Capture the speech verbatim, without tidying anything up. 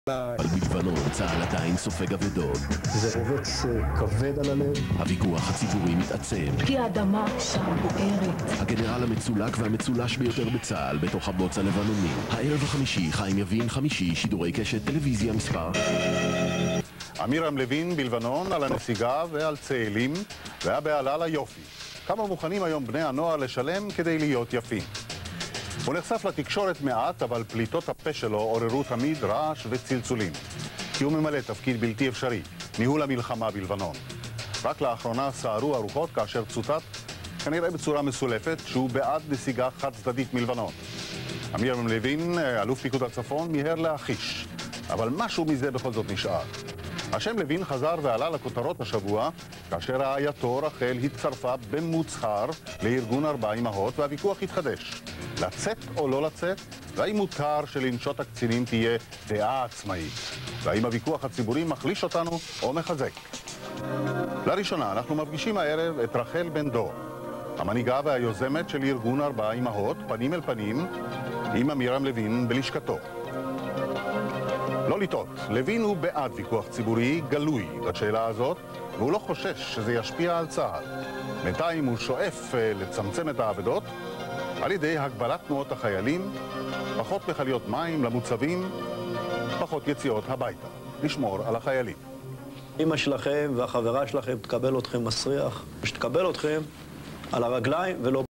אבל בלבנון צה"ל עדיין סופג אבדות. זה רובץ כבד על הלב. הוויכוח הציבורי מתעצם. כי האדמה שם בוערת. הגנרל המצולק והמצולש ביותר בצה"ל בתוך הבוץ הלבנוני. הערב החמישי, חיים יבין חמישי, שידורי קשת, טלוויזיה מספר. עמירם לוין בלבנון על הנסיגה ועל צאלים והבעלה ליופי. כמה מוכנים היום בני הנוער לשלם כדי להיות יפים? הוא נחשף לתקשורת מעט, אבל פליטות הפה שלו עוררו תמיד רעש וצלצולים. כי הוא ממלא תפקיד בלתי אפשרי, ניהול המלחמה בלבנון. רק לאחרונה סערו הרוחות כאשר צוטט, כנראה בצורה מסולפת, שהוא בעד נסיגה חד צדדית מלבנון. עמירם לוין, אלוף פיקוד הצפון, מיהר להחיש. אבל משהו מזה בכל זאת נשאר. השם לוין חזר ועלה לכותרות השבוע, כאשר רעייתו רחל הצטרפה במוצהר לארגון ארבע אמהות, והוויכוח התחדש. לצאת או לא לצאת? והאם מותר שלנשות הקצינים תהיה דעה עצמאית? והאם הוויכוח הציבורי מחליש אותנו או מחזק? לראשונה אנחנו מפגישים הערב את רחל בן דור, המנהיגה והיוזמת של ארגון ארבע אמהות, פנים אל פנים, עם עמירם לוין בלשכתו. לא לטעות, לוין הוא בעד ויכוח ציבורי גלוי בשאלה הזאת, והוא לא חושש שזה ישפיע על צה"ל. בינתיים הוא שואף לצמצם את האבדות על ידי הגבלת תנועות החיילים, פחות מכליות מים למוצבים, פחות יציאות הביתה, לשמור על החיילים. אמא שלכם והחברה שלכם תקבל אתכם מסריח, שתקבל אתכם על הרגליים ולא